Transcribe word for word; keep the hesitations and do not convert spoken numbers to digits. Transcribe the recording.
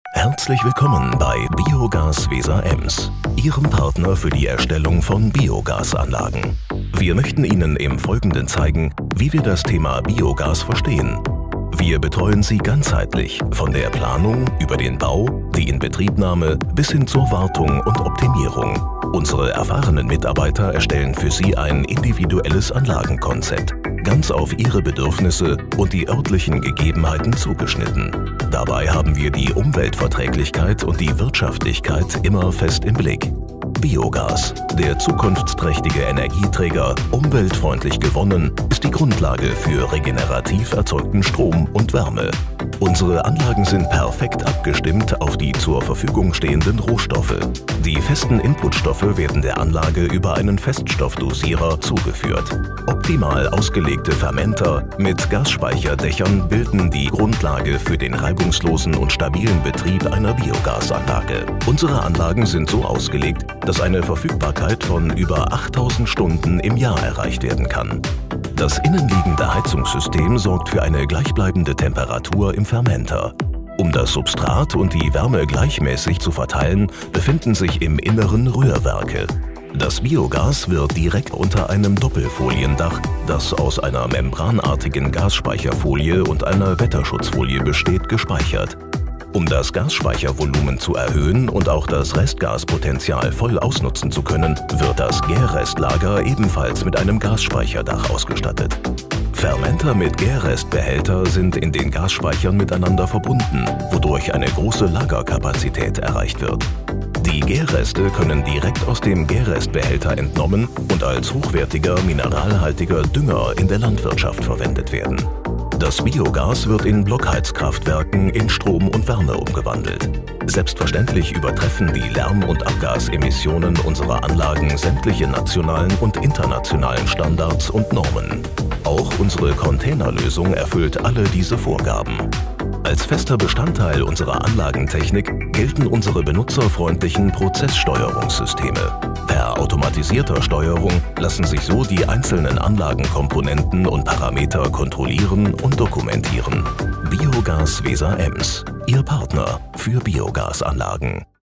Herzlich willkommen bei Biogas Weser-Ems, Ihrem Partner für die Erstellung von Biogasanlagen. Wir möchten Ihnen im Folgenden zeigen, wie wir das Thema Biogas verstehen. Wir betreuen Sie ganzheitlich, von der Planung über den Bau, die Inbetriebnahme bis hin zur Wartung und Optimierung. Unsere erfahrenen Mitarbeiter erstellen für Sie ein individuelles Anlagenkonzept, ganz auf Ihre Bedürfnisse und die örtlichen Gegebenheiten zugeschnitten. Dabei haben wir die Umweltverträglichkeit und die Wirtschaftlichkeit immer fest im Blick. Biogas, der zukunftsträchtige Energieträger, umweltfreundlich gewonnen, ist die Grundlage für regenerativ erzeugten Strom und Wärme. Unsere Anlagen sind perfekt abgestimmt auf die zur Verfügung stehenden Rohstoffe. Die festen Inputstoffe werden der Anlage über einen Feststoffdosierer zugeführt. Optimal ausgelegte Fermenter mit Gasspeicherdächern bilden die Grundlage für den reibungslosen und stabilen Betrieb einer Biogasanlage. Unsere Anlagen sind so ausgelegt, dass eine Verfügbarkeit von über achttausend Stunden im Jahr erreicht werden kann. Das innenliegende Heizungssystem sorgt für eine gleichbleibende Temperatur im Fermenter. Um das Substrat und die Wärme gleichmäßig zu verteilen, befinden sich im Inneren Rührwerke. Das Biogas wird direkt unter einem Doppelfoliendach, das aus einer membranartigen Gasspeicherfolie und einer Wetterschutzfolie besteht, gespeichert. Um das Gasspeichervolumen zu erhöhen und auch das Restgaspotenzial voll ausnutzen zu können, wird das Gärrestlager ebenfalls mit einem Gasspeicherdach ausgestattet. Fermenter mit Gärrestbehälter sind in den Gasspeichern miteinander verbunden, wodurch eine große Lagerkapazität erreicht wird. Die Gärreste können direkt aus dem Gärrestbehälter entnommen und als hochwertiger, mineralhaltiger Dünger in der Landwirtschaft verwendet werden. Das Biogas wird in Blockheizkraftwerken in Strom und Wärme umgewandelt. Selbstverständlich übertreffen die Lärm- und Abgasemissionen unserer Anlagen sämtliche nationalen und internationalen Standards und Normen. Auch unsere Containerlösung erfüllt alle diese Vorgaben. Als fester Bestandteil unserer Anlagentechnik gelten unsere benutzerfreundlichen Prozesssteuerungssysteme. Per automatisierter Steuerung lassen sich so die einzelnen Anlagenkomponenten und Parameter kontrollieren und dokumentieren. Biogas Weser-Ems, Ihr Partner für Biogasanlagen.